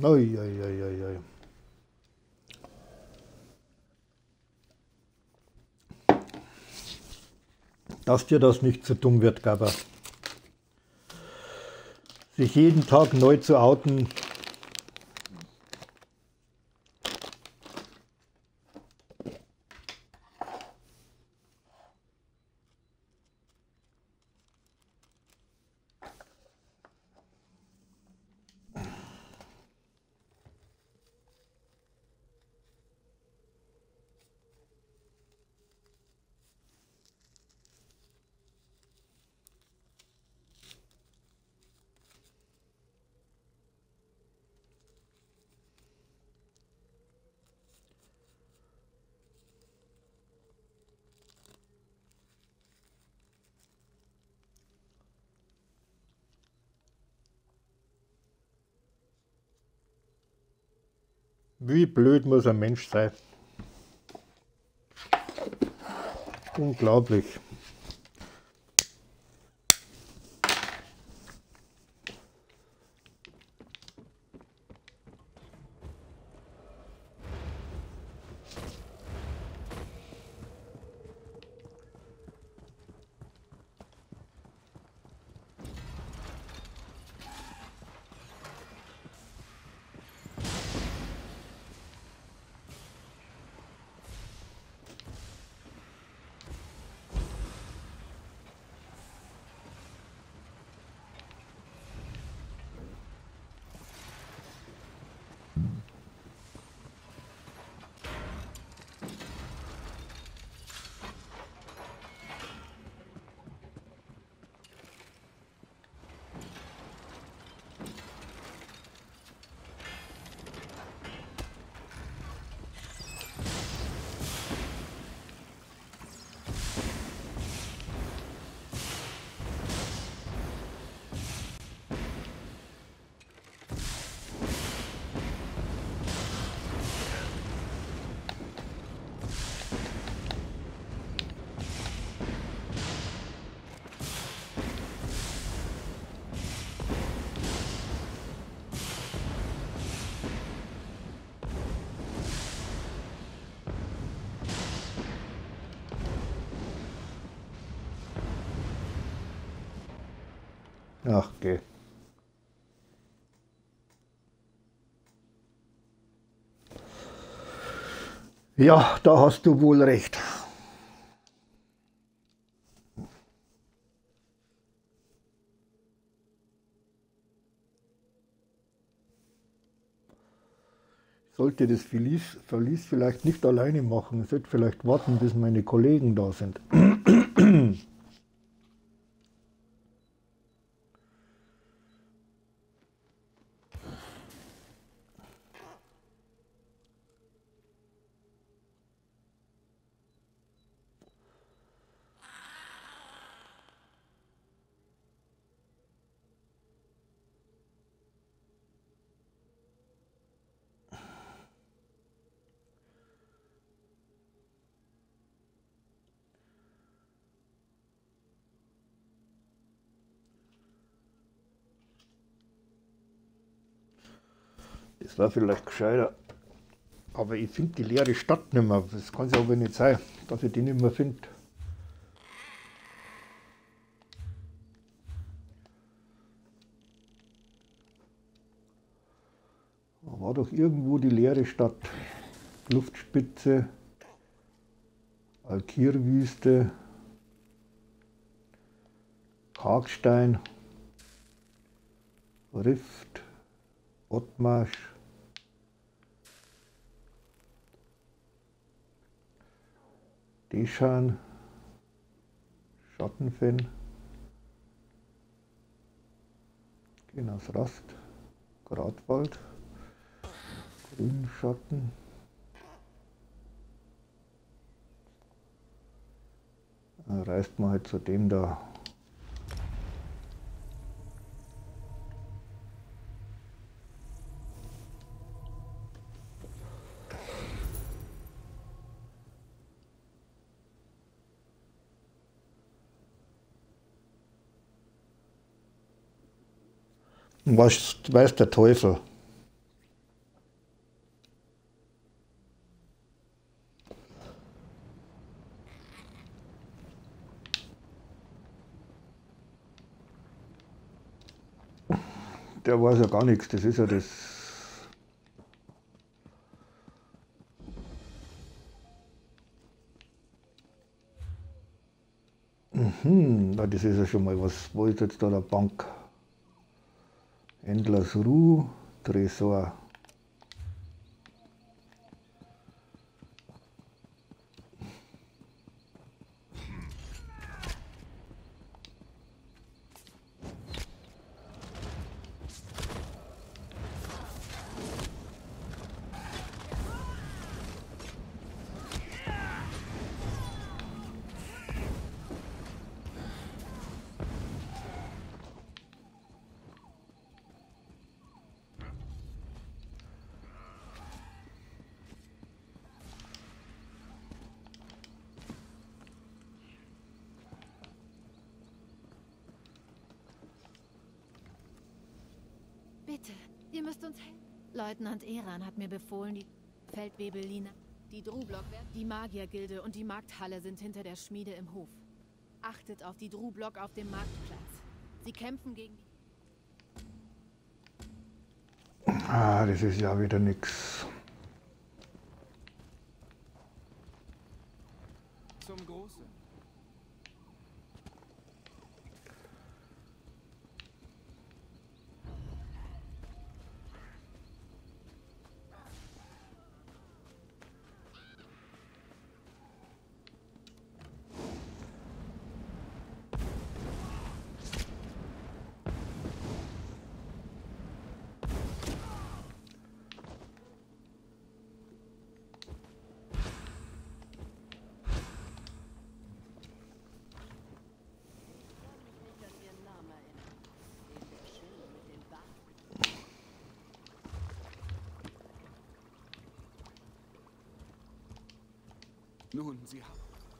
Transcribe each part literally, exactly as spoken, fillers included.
Ui, ui, ui, ui, ui. Dass dir das nicht zu dumm wird, Gabber. Sich jeden Tag neu zu outen. Wie blöd muss ein Mensch sein? Unglaublich. Ach, geh. Ja, da hast du wohl recht. Ich sollte das Verlies, Verlies vielleicht nicht alleine machen. Ich sollte vielleicht warten, bis meine Kollegen da sind. Das war vielleicht gescheiter. Aber ich finde die leere Stadt nicht mehr. Das kann es aber nicht sein, dass ich die nicht mehr finde. Da war doch irgendwo die leere Stadt. Luftspitze, Alkirwüste, Kargstein, Rift, Ottmarsch. Deschan, Schattenfenn, gehen aus Rast, Gratwald, Grünschatten, dann reist man halt zu dem da. Was weiß der Teufel? Der weiß ja gar nichts, das ist ja das. Mhm, na, das ist ja schon mal was. Wo ist jetzt da der Bank? Endlers Ruhe, Tresor. Bitte, ihr müsst uns helfen. Leutnant Eran hat mir befohlen, die Feldwebel Lina, die Drublock, die Magiergilde und die Markthalle sind hinter der Schmiede im Hof. Achtet auf die Drublock auf dem Marktplatz. Sie kämpfen gegen die... Ah, das ist ja wieder nix. Zum Großen. Nun, Sie haben...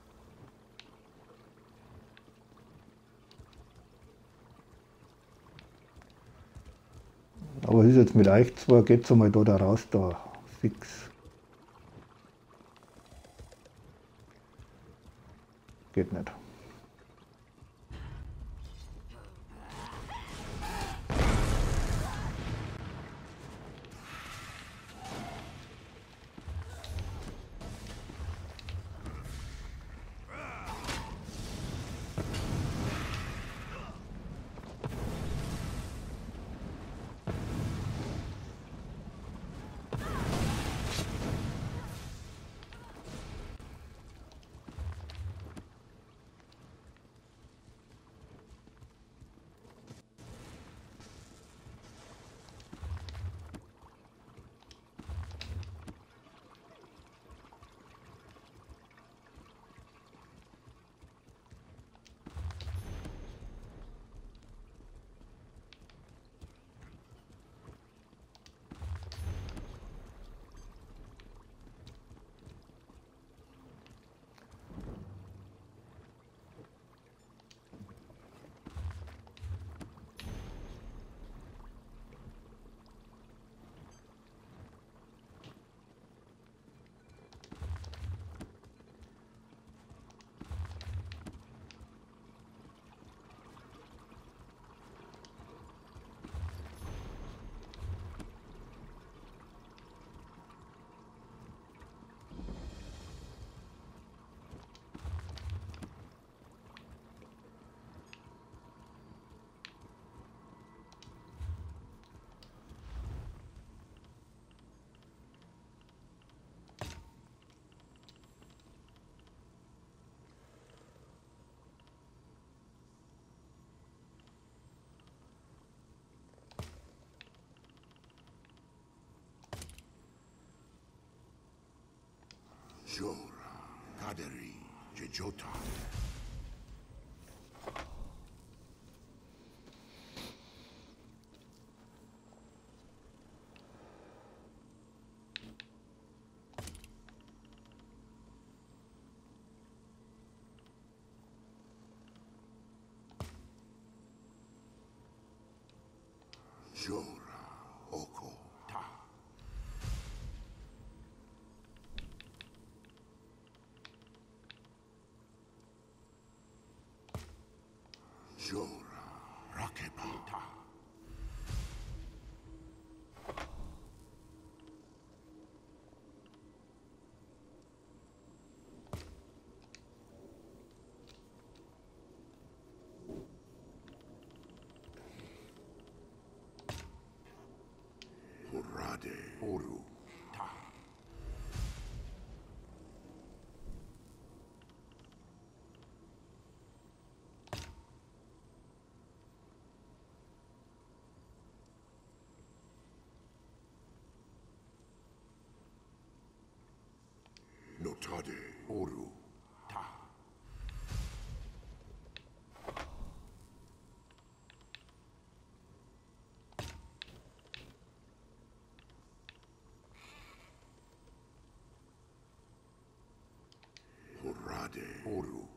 Aber was ist jetzt mit euch zwei? Geht's einmal da, da raus, da fix. Geht nicht. Jora, Kaderi, Jejota. Jora, Oko, Ta. Jora, Rakepata. Hurrade. Oru. Ta. Notade. Oru. Ta. Hurrade. Oru.